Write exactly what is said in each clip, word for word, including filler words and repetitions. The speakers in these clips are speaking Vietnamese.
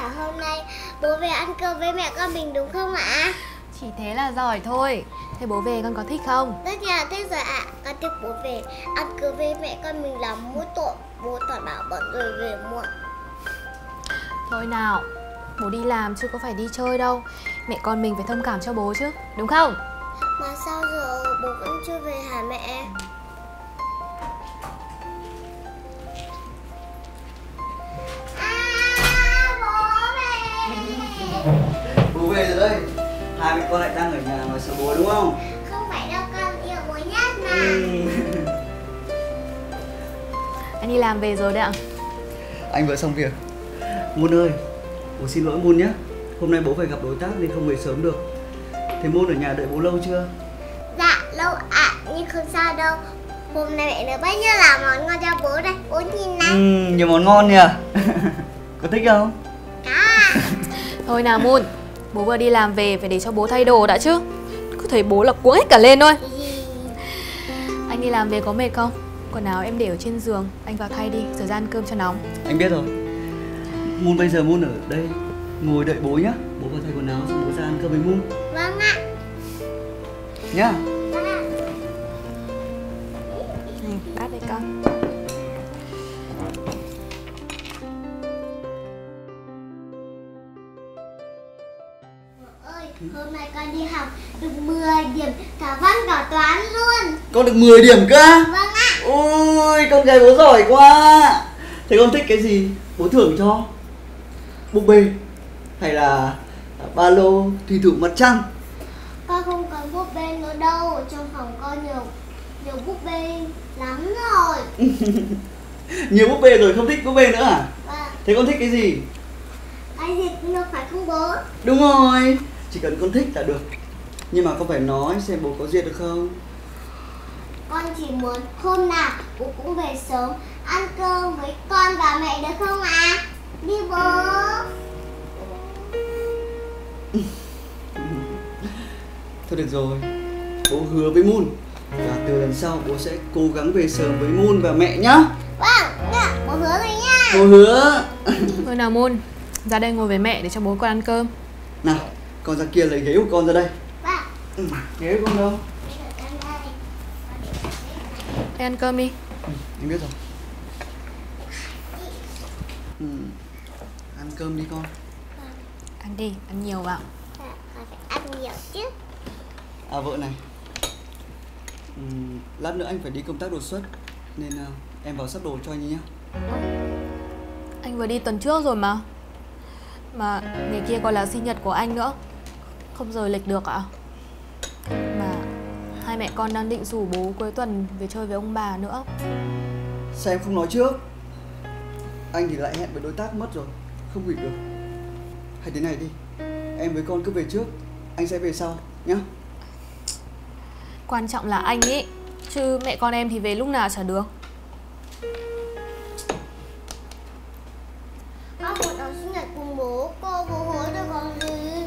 cả hôm nay bố về ăn cơm với mẹ con mình đúng không ạ? Chỉ thế là giỏi thôi. Thế bố về con có thích không? Tất nhiên là thích rồi ạ. Con thích bố về ăn cơm với mẹ con mình là mỗi tội. Bố toàn bảo bận rồi về muộn. Thôi nào, bố đi làm chứ có phải đi chơi đâu. Mẹ con mình phải thông cảm cho bố chứ, đúng không? Mà sao giờ bố vẫn chưa về hả mẹ? À, bố về. Bố về rồi đây. Hai mẹ con lại đang ở nhà mà sợ bố đúng không? Không phải đâu, con yêu bố nhất mà. Ừ. Anh đi làm về rồi đấy ạ. Anh vừa xong việc. Moon ơi, bố xin lỗi Moon nhé. Hôm nay bố phải gặp đối tác nên không về sớm được. Thế Moon ở nhà đợi bố lâu chưa? Dạ lâu ạ, nhưng không sao đâu. Hôm nay mẹ nấu bao nhiêu là món ngon cho bố đây. Bố nhìn này. Ừ, nhiều món ngon nhỉ. Có thích không? À. Thôi nào Moon, bố vừa đi làm về phải để cho bố thay đồ đã chứ. Cứ thấy bố là cuống hết cả lên thôi. Anh đi làm về có mệt không? Quần áo em để ở trên giường, anh vào thay đi rồi ra ăn cơm cho nóng. Anh biết rồi. Moon bây giờ Moon ở đây ngồi đợi bố nhá. Bố vào thay quần áo xong bố ra ăn cơm với Moon Vâng ạ. nhá. Vâng ạ. Ừ, bát đây con. Ơi, hôm nay con đi học được mười điểm cả văn cả toán luôn. Con được mười điểm cơ á? Vâng ạ. Ôi, con gái bố giỏi quá. Thế con thích cái gì? Bố thưởng cho. Búp bê hay là ba lô, thủy thủ mặt trăng? Con không cần búp bê nữa đâu. Trong phòng con nhiều nhiều búp bê lắm rồi. Nhiều búp bê rồi không thích búp bê nữa à? Vâng. Thế con thích cái gì? Cái gì cũng được phải không bố? Đúng rồi, chỉ cần con thích là được. Nhưng mà con phải nói xem bố có duyệt được không. Con chỉ muốn hôm nào bố cũng về sớm ăn cơm với con và mẹ được không ạ? Đi bố. Thôi được rồi, bố hứa với Moon là từ lần sau bố sẽ cố gắng về sớm với Moon và mẹ nhá. Vâng, dạ, bố hứa rồi nha. Bố hứa. Thôi nào Moon, ra đây ngồi với mẹ để cho bố con ăn cơm. Nào, con ra kia lấy ghế của con ra đây. Vâng. Ừ, ghế của con đâu? Thế ăn cơm đi. Ừ, em biết rồi. Ừ, ăn cơm đi con. Ăn đi, ăn nhiều vào. Dạ, con phải ăn nhiều chứ. À vợ này, ừ, lát nữa anh phải đi công tác đột xuất nên uh, em vào sắp đồ cho anh nhé. Anh vừa đi tuần trước rồi mà. Mà ngày kia còn là sinh nhật của anh nữa, không rời lịch được ạ. Mà hai mẹ con đang định rủ bố cuối tuần về chơi với ông bà nữa. Sao em không nói trước? Anh thì lại hẹn với đối tác mất rồi, không hủy được. Hay thế này đi, em với con cứ về trước, anh sẽ về sau nhá. Quan trọng là anh ý, chứ mẹ con em thì về lúc nào chả được. Con muốn đón sinh nhật cùng bố, cô bố hứa rồi còn gì.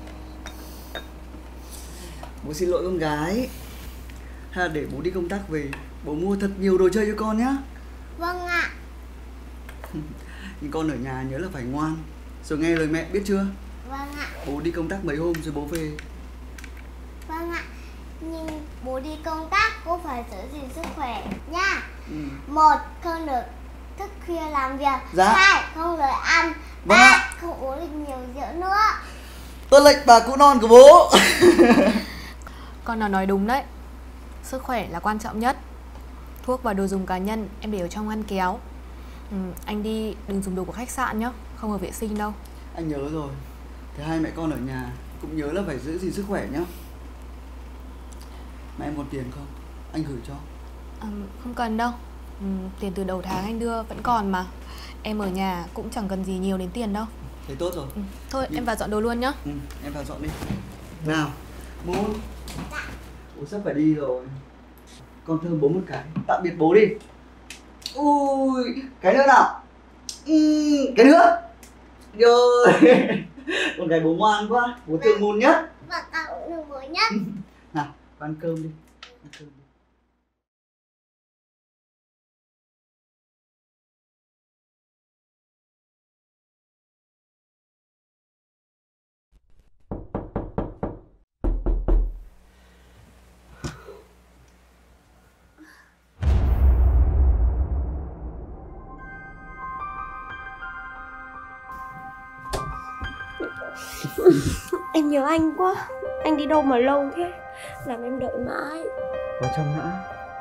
Bố xin lỗi con gái. Hay là để bố đi công tác về, bố mua thật nhiều đồ chơi cho con nhá. Vâng ạ. Nhưng con ở nhà nhớ là phải ngoan, rồi nghe lời mẹ biết chưa? Vâng ạ. Bố đi công tác mấy hôm rồi bố về. Vâng ạ. Nhưng bố đi công tác cũng phải giữ gìn sức khỏe nha. Ừ. Một, không được thức khuya làm việc. Dạ. Hai, không được ăn. Vâng Ba, ạ. không uống được nhiều rượu nữa. Tuân lệnh bà cụ non của bố. Con nó nói đúng đấy. Sức khỏe là quan trọng nhất. Thuốc và đồ dùng cá nhân em để ở trong ngăn kéo. ừ, Anh đi đừng dùng đồ của khách sạn nhá, không hợp vệ sinh đâu. Anh nhớ rồi. Thế hai mẹ con ở nhà cũng nhớ là phải giữ gìn sức khỏe nhá. Mà em còn tiền không? Anh gửi cho. à, Không cần đâu. ừ, Tiền từ đầu tháng anh đưa vẫn còn mà. Em ở nhà cũng chẳng cần gì nhiều đến tiền đâu. Thế tốt rồi. ừ, Thôi Nhưng... em vào dọn đồ luôn nhá. Ừ, em vào dọn đi. Nào, Moon. Bố sắp phải đi rồi. Con thơm bố một cái. Tạm biệt bố đi. Ui, cái nữa nào. Ừ, cái nữa. Rồi. Con gái bố ngoan quá. Bố thương Moon nhất. Và con cũng được bố nhất. Nào, ăn cơm đi. Ăn cơm đi. Em nhớ anh quá. Anh đi đâu mà lâu thế, làm em đợi mãi. Vào trong đã.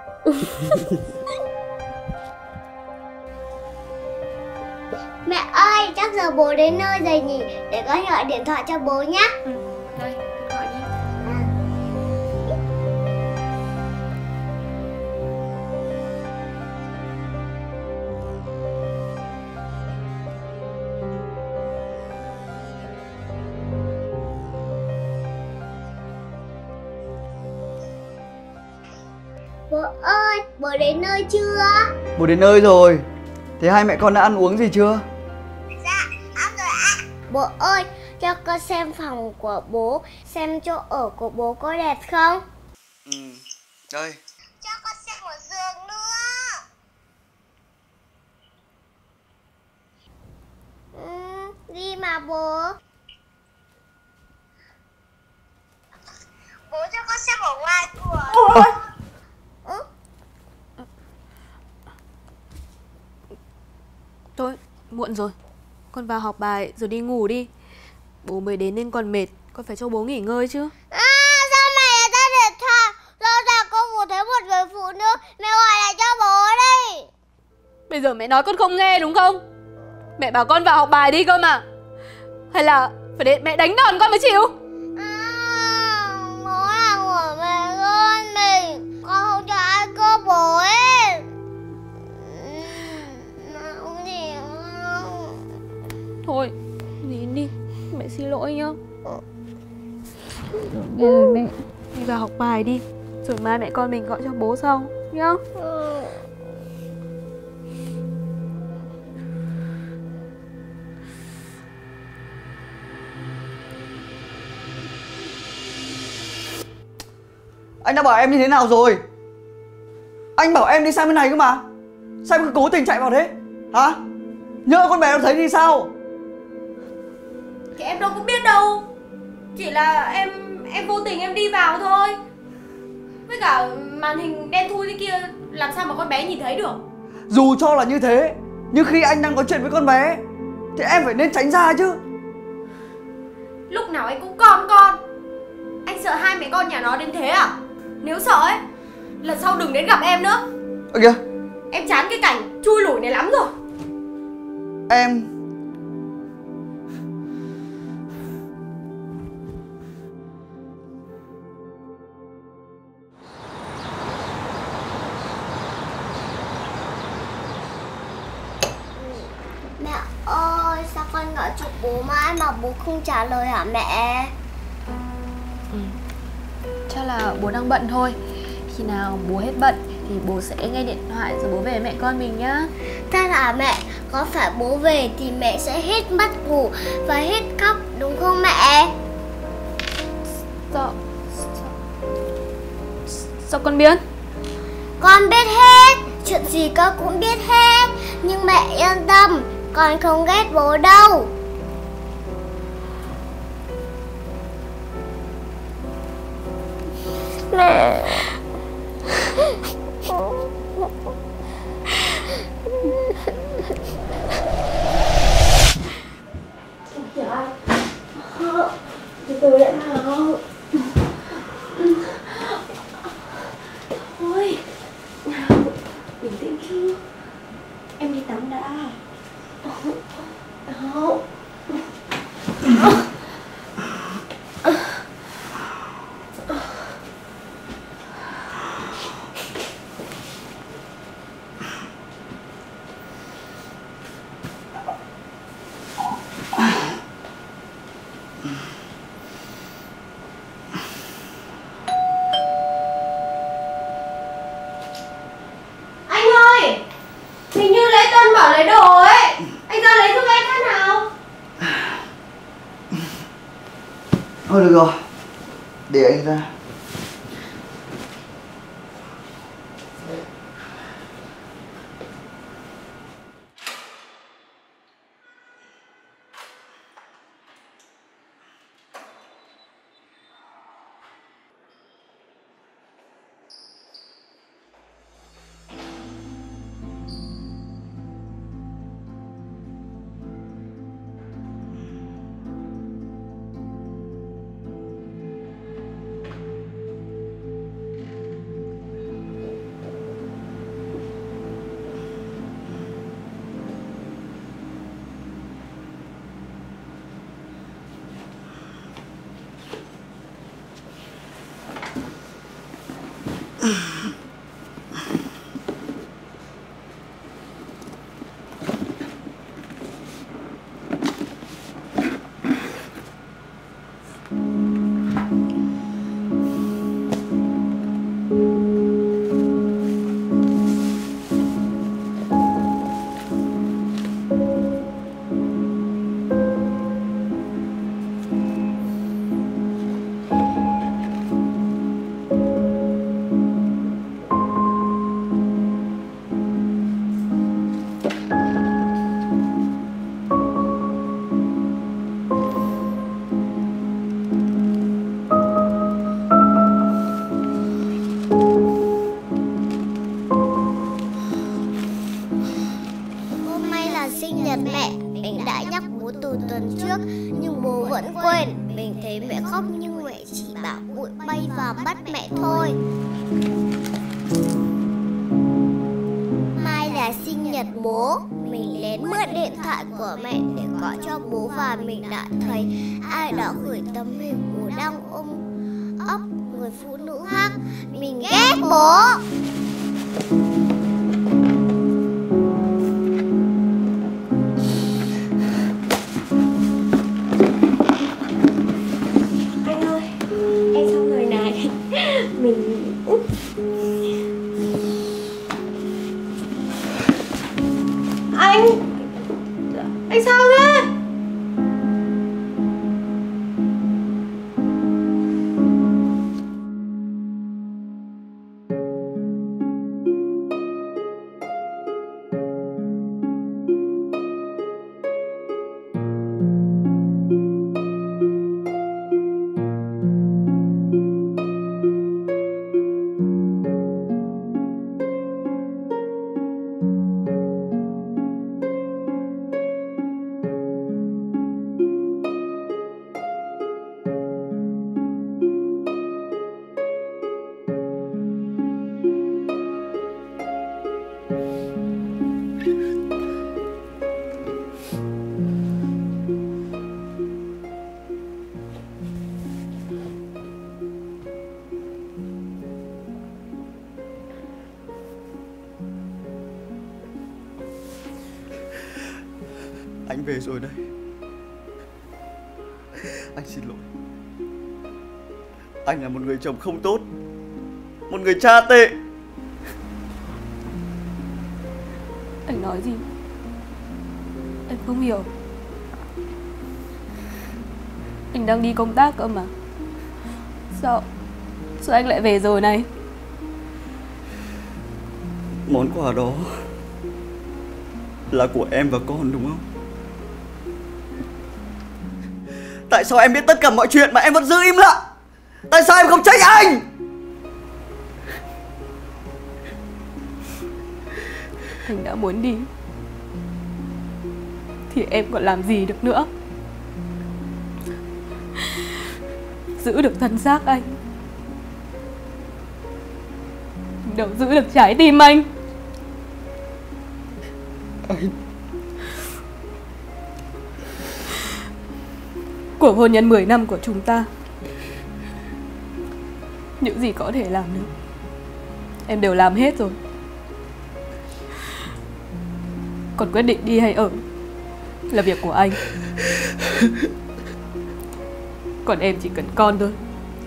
Mẹ ơi, chắc giờ bố đến nơi rồi nhỉ? Để con gọi điện thoại cho bố nhé. Ừ, đây, gọi đi. Bố ơi, bố đến nơi chưa? Bố đến nơi rồi. Thế hai mẹ con đã ăn uống gì chưa? Dạ, ăn rồi ạ. Bố ơi, cho con xem phòng của bố, xem chỗ ở của bố có đẹp không? Ừ, đây. Cho con xem một giường nữa. Ừ, đi mà bố. Bố cho con xem ở ngoài cửa. Ôi. Ừ? Thôi, muộn rồi. Con vào học bài rồi đi ngủ đi. Bố mới đến nên còn mệt, con phải cho bố nghỉ ngơi chứ. À, sao mẹ lại ra điện thoại? Rõ ràng con vừa thấy một người phụ nữ. Mẹ gọi lại cho bố đi. Bây giờ mẹ nói con không nghe đúng không? Mẹ bảo con vào học bài đi cơ mà. Hay là phải để mẹ đánh đòn con mới chịu? À, bố là của mẹ con mình. Con không cho ai cơ bố ấy. Không gì không. Thôi, nín đi. Mẹ xin lỗi nhá. Nghe lời mẹ. Đi vào học bài đi. Rồi mai mẹ con mình gọi cho bố sau nhá. Ừ. Anh đã bảo em như thế nào rồi? Anh bảo em đi sang bên này cơ mà. Sao em cứ cố tình chạy vào thế? Hả? Nhỡ con bé nó thấy thì sao? Thì em đâu có biết đâu. Chỉ là em em vô tình em đi vào thôi. Với cả màn hình đen thui thế kia, làm sao mà con bé nhìn thấy được? Dù cho là như thế, nhưng khi anh đang có chuyện với con bé thì em phải nên tránh ra chứ. Lúc nào anh cũng con con. Anh sợ hai mẹ con nhà nó đến thế à? Nếu sợ ấy, lần sau đừng đến gặp em nữa. Ơ kìa, Em chán cái cảnh chui lủi này lắm rồi. em Mẹ ơi, sao con gọi cho bố mãi mà bố không trả lời hả mẹ? Ừ. Chắc là bố đang bận thôi. Khi nào bố hết bận thì bố sẽ nghe điện thoại rồi bố về với mẹ con mình nhá. Thế là mẹ, có phải bố về thì mẹ sẽ hết mất ngủ và hết khóc đúng không mẹ? Sao, sao, sao con biết? Con biết hết, chuyện gì con cũng biết hết. Nhưng mẹ yên tâm, con không ghét bố đâu. Mẹ. Trời, từ từ đã nào. Thôi, nào, bình tĩnh chứ. Em đi tắm đã. Đâu. Anh ơi, hình như Lễ Tân bảo lấy đồ ấy. Anh ra lấy giúp em phát nào. thôi được rồi, để anh ra. Mẹ, mình đã nhắc bố từ tuần trước nhưng bố vẫn quên. Mình thấy mẹ khóc nhưng mẹ chỉ bảo bụi bay vào mắt mẹ thôi. Mai là sinh nhật bố. Mình lén mượn điện thoại của mẹ để gọi cho bố và mình đã thấy ai đó gửi tấm hình bố đang ôm ấp người phụ nữ khác. Mình ghét bố. Anh Anh sao thế? Anh về rồi đây. Anh xin lỗi. Anh là một người chồng không tốt, một người cha tệ. Anh nói gì? Em không hiểu. Anh đang đi công tác cơ mà. Sao Sao anh lại về rồi này? Món quà đó là của em và con đúng không? Tại sao em biết tất cả mọi chuyện mà em vẫn giữ im lặng? Tại sao em không trách anh? Anh đã muốn đi thì em còn làm gì được nữa. Giữ được thân xác anh, đâu giữ được trái tim anh. Anh Cuộc hôn nhân mười năm của chúng ta, những gì có thể làm được em đều làm hết rồi. Còn quyết định đi hay ở là việc của anh. Còn em chỉ cần con thôi.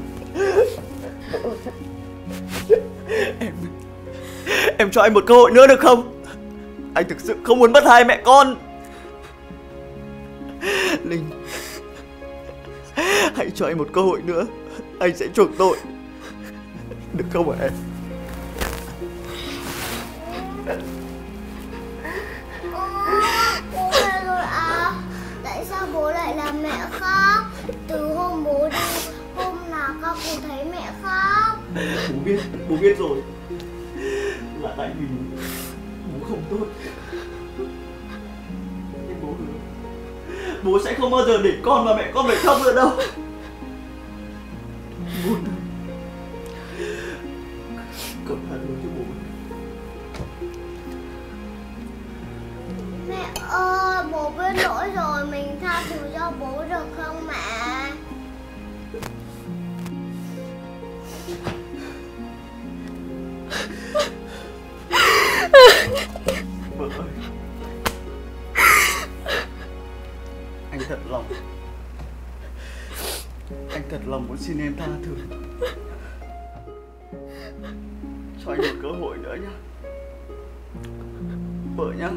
Em Em cho anh một cơ hội nữa được không? Anh thực sự không muốn mất hai mẹ con. Linh, hãy cho anh một cơ hội nữa. Anh sẽ chuộc tội, được không hả em? Bố về rồi à? Tại sao bố lại làm mẹ khóc? Từ hôm bố đi, hôm nào con cũng thấy mẹ khóc. Bố biết, bố biết rồi. Là tại vì bố không tốt. Nhưng bố hứa bố sẽ không bao giờ để con và mẹ con phải khóc nữa đâu. Bố ơi, con tha thứ cho bố. Mẹ ơi, bố biết lỗi rồi, mình tha thứ cho bố được không mẹ? Vợ ơi, anh thật lòng Anh thật lòng muốn xin em tha thứ. Cho anh một cơ hội nữa nhá, vợ nhá.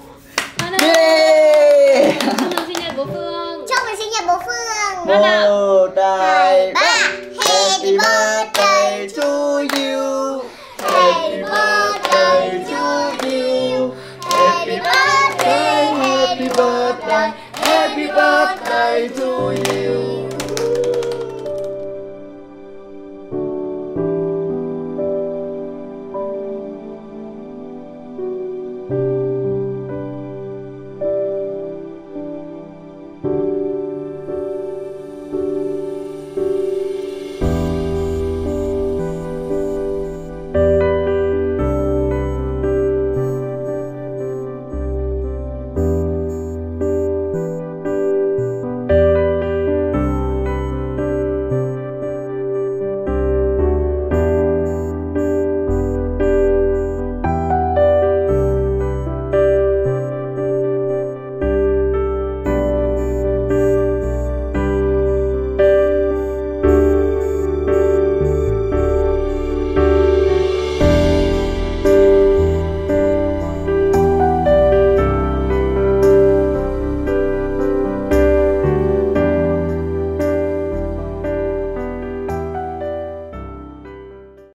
Con ơi, chúc mừng sinh nhật bố Phương. Chúc mừng sinh nhật bố Phương. Con nào?